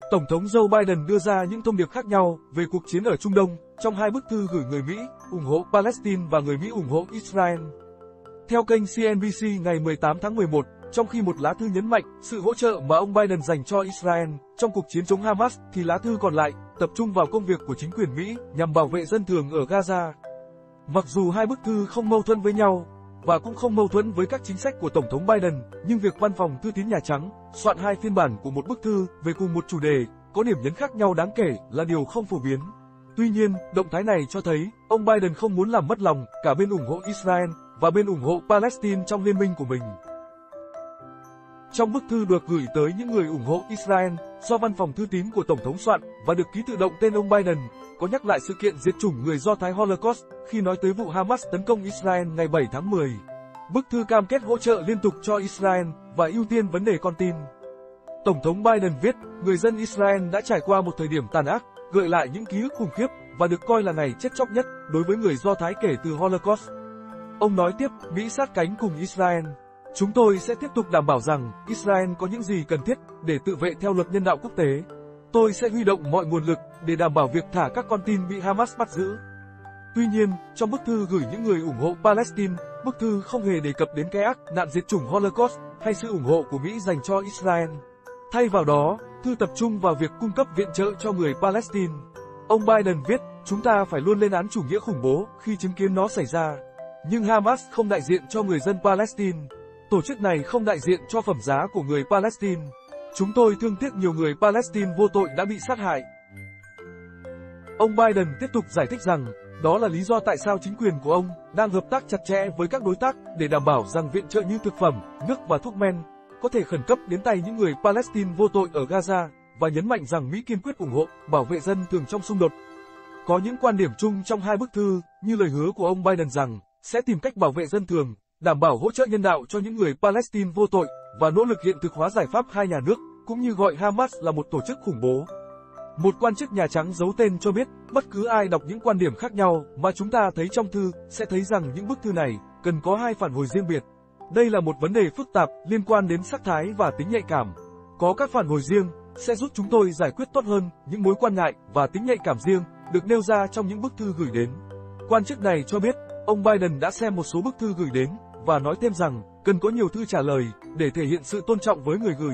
Tổng thống Joe Biden đưa ra những thông điệp khác nhau về cuộc chiến ở Trung Đông trong hai bức thư gửi người Mỹ ủng hộ Palestine và người Mỹ ủng hộ Israel. Theo kênh CNBC ngày 18 tháng 11, trong khi một lá thư nhấn mạnh sự hỗ trợ mà ông Biden dành cho Israel trong cuộc chiến chống Hamas, thì lá thư còn lại tập trung vào công việc của chính quyền Mỹ nhằm bảo vệ dân thường ở Gaza. Mặc dù hai bức thư không mâu thuẫn với nhau, và cũng không mâu thuẫn với các chính sách của Tổng thống Biden, nhưng việc Văn phòng Thư tín Nhà Trắng soạn hai phiên bản của một bức thư về cùng một chủ đề có điểm nhấn khác nhau đáng kể là điều không phổ biến. Tuy nhiên, động thái này cho thấy ông Biden không muốn làm mất lòng cả bên ủng hộ Israel và bên ủng hộ Palestine trong liên minh của mình. Trong bức thư được gửi tới những người ủng hộ Israel do Văn phòng Thư tín của Tổng thống soạn và được ký tự động tên ông Biden, có nhắc lại sự kiện diệt chủng người Do Thái Holocaust khi nói tới vụ Hamas tấn công Israel ngày 7 tháng 10. Bức thư cam kết hỗ trợ liên tục cho Israel và ưu tiên vấn đề con tin. Tổng thống Biden viết, người dân Israel đã trải qua một thời điểm tàn ác, gợi lại những ký ức khủng khiếp và được coi là ngày chết chóc nhất đối với người Do Thái kể từ Holocaust. Ông nói tiếp, Mỹ sát cánh cùng Israel. Chúng tôi sẽ tiếp tục đảm bảo rằng Israel có những gì cần thiết để tự vệ theo luật nhân đạo quốc tế. Tôi sẽ huy động mọi nguồn lực để đảm bảo việc thả các con tin bị Hamas bắt giữ. Tuy nhiên, trong bức thư gửi những người ủng hộ Palestine, bức thư không hề đề cập đến cái ác nạn diệt chủng Holocaust hay sự ủng hộ của Mỹ dành cho Israel. Thay vào đó, thư tập trung vào việc cung cấp viện trợ cho người Palestine. Ông Biden viết, chúng ta phải luôn lên án chủ nghĩa khủng bố khi chứng kiến nó xảy ra. Nhưng Hamas không đại diện cho người dân Palestine. Tổ chức này không đại diện cho phẩm giá của người Palestine. Chúng tôi thương tiếc nhiều người Palestine vô tội đã bị sát hại. Ông Biden tiếp tục giải thích rằng, đó là lý do tại sao chính quyền của ông đang hợp tác chặt chẽ với các đối tác để đảm bảo rằng viện trợ như thực phẩm, nước và thuốc men có thể khẩn cấp đến tay những người Palestine vô tội ở Gaza, và nhấn mạnh rằng Mỹ kiên quyết ủng hộ, bảo vệ dân thường trong xung đột. Có những quan điểm chung trong hai bức thư, như lời hứa của ông Biden rằng sẽ tìm cách bảo vệ dân thường, đảm bảo hỗ trợ nhân đạo cho những người Palestine vô tội, và nỗ lực hiện thực hóa giải pháp hai nhà nước, cũng như gọi Hamas là một tổ chức khủng bố. Một quan chức Nhà Trắng giấu tên cho biết, bất cứ ai đọc những quan điểm khác nhau mà chúng ta thấy trong thư, sẽ thấy rằng những bức thư này cần có hai phản hồi riêng biệt. Đây là một vấn đề phức tạp, liên quan đến sắc thái và tính nhạy cảm. Có các phản hồi riêng sẽ giúp chúng tôi giải quyết tốt hơn những mối quan ngại và tính nhạy cảm riêng được nêu ra trong những bức thư gửi đến. Quan chức này cho biết, ông Biden đã xem một số bức thư gửi đến, và nói thêm rằng, cần có nhiều thư trả lời, để thể hiện sự tôn trọng với người gửi.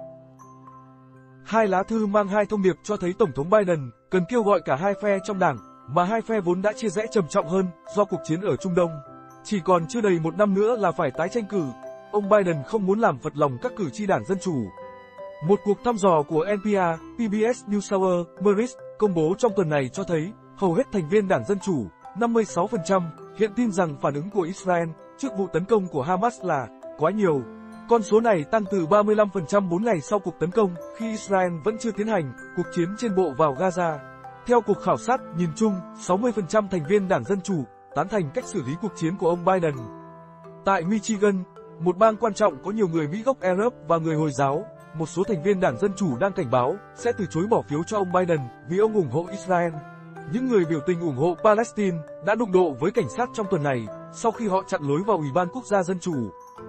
Hai lá thư mang hai thông điệp cho thấy Tổng thống Biden cần kêu gọi cả hai phe trong đảng, mà hai phe vốn đã chia rẽ trầm trọng hơn do cuộc chiến ở Trung Đông. Chỉ còn chưa đầy một năm nữa là phải tái tranh cử. Ông Biden không muốn làm phật lòng các cử tri Đảng Dân Chủ. Một cuộc thăm dò của NPR, PBS NewsHour, Marist công bố trong tuần này cho thấy hầu hết thành viên Đảng Dân Chủ, 56%, hiện tin rằng phản ứng của Israel trước vụ tấn công của Hamas là quá nhiều. Con số này tăng từ 35% 4 ngày sau cuộc tấn công, khi Israel vẫn chưa tiến hành cuộc chiến trên bộ vào Gaza. Theo cuộc khảo sát, nhìn chung, 60% thành viên Đảng Dân Chủ tán thành cách xử lý cuộc chiến của ông Biden. Tại Michigan, một bang quan trọng có nhiều người Mỹ gốc Arab và người Hồi giáo, một số thành viên Đảng Dân Chủ đang cảnh báo sẽ từ chối bỏ phiếu cho ông Biden vì ông ủng hộ Israel. Những người biểu tình ủng hộ Palestine đã đụng độ với cảnh sát trong tuần này sau khi họ chặn lối vào Ủy ban Quốc gia Dân Chủ.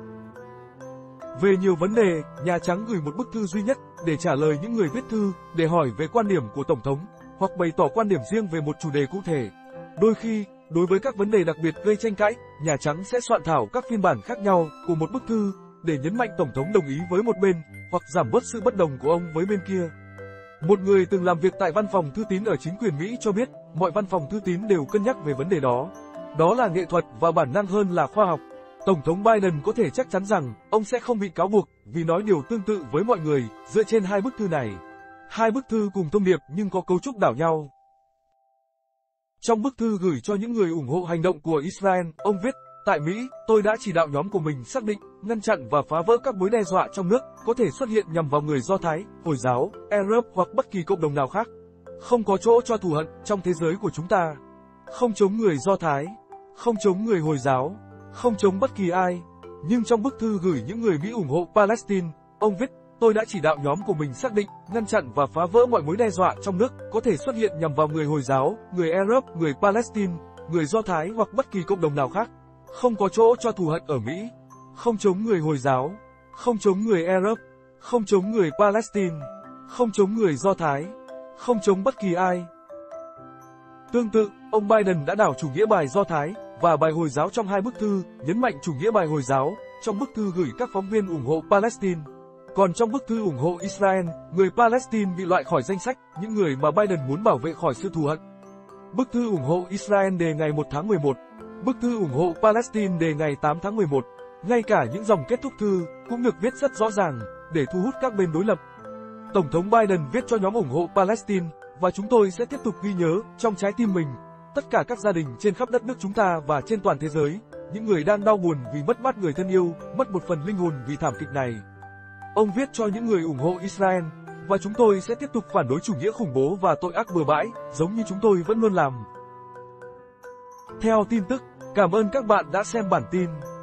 Về nhiều vấn đề, Nhà Trắng gửi một bức thư duy nhất để trả lời những người viết thư để hỏi về quan điểm của Tổng thống, hoặc bày tỏ quan điểm riêng về một chủ đề cụ thể. Đôi khi, đối với các vấn đề đặc biệt gây tranh cãi, Nhà Trắng sẽ soạn thảo các phiên bản khác nhau của một bức thư để nhấn mạnh Tổng thống đồng ý với một bên, hoặc giảm bớt sự bất đồng của ông với bên kia. Một người từng làm việc tại văn phòng thư tín ở chính quyền Mỹ cho biết, mọi văn phòng thư tín đều cân nhắc về vấn đề đó. Đó là nghệ thuật và bản năng hơn là khoa học. Tổng thống Biden có thể chắc chắn rằng ông sẽ không bị cáo buộc vì nói điều tương tự với mọi người dựa trên hai bức thư này. Hai bức thư cùng thông điệp nhưng có cấu trúc đảo nhau. Trong bức thư gửi cho những người ủng hộ hành động của Israel, ông viết, tại Mỹ, tôi đã chỉ đạo nhóm của mình xác định, ngăn chặn và phá vỡ các mối đe dọa trong nước có thể xuất hiện nhằm vào người Do Thái, Hồi giáo, Arab hoặc bất kỳ cộng đồng nào khác. Không có chỗ cho thù hận trong thế giới của chúng ta. Không chống người Do Thái, không chống người Hồi giáo, không chống bất kỳ ai. Nhưng trong bức thư gửi những người Mỹ ủng hộ Palestine, ông viết, tôi đã chỉ đạo nhóm của mình xác định, ngăn chặn và phá vỡ mọi mối đe dọa trong nước có thể xuất hiện nhằm vào người Hồi giáo, người Arab, người Palestine, người Do Thái hoặc bất kỳ cộng đồng nào khác. Không có chỗ cho thù hận ở Mỹ. Không chống người Hồi giáo, không chống người Arab, không chống người Palestine, không chống người Do Thái, không chống bất kỳ ai. Tương tự, ông Biden đã đảo chủ nghĩa bài Do Thái và bài Hồi giáo trong hai bức thư, nhấn mạnh chủ nghĩa bài Hồi giáo trong bức thư gửi các phóng viên ủng hộ Palestine. Còn trong bức thư ủng hộ Israel, người Palestine bị loại khỏi danh sách những người mà Biden muốn bảo vệ khỏi sự thù hận. Bức thư ủng hộ Israel đề ngày 1 tháng 11, bức thư ủng hộ Palestine đề ngày 8 tháng 11. Ngay cả những dòng kết thúc thư cũng được viết rất rõ ràng để thu hút các bên đối lập. Tổng thống Biden viết cho nhóm ủng hộ Palestine, và chúng tôi sẽ tiếp tục ghi nhớ trong trái tim mình tất cả các gia đình trên khắp đất nước chúng ta và trên toàn thế giới, những người đang đau buồn vì mất mát người thân yêu, mất một phần linh hồn vì thảm kịch này. Ông viết cho những người ủng hộ Israel, và chúng tôi sẽ tiếp tục phản đối chủ nghĩa khủng bố và tội ác bừa bãi, giống như chúng tôi vẫn luôn làm. Theo tin tức, cảm ơn các bạn đã xem bản tin.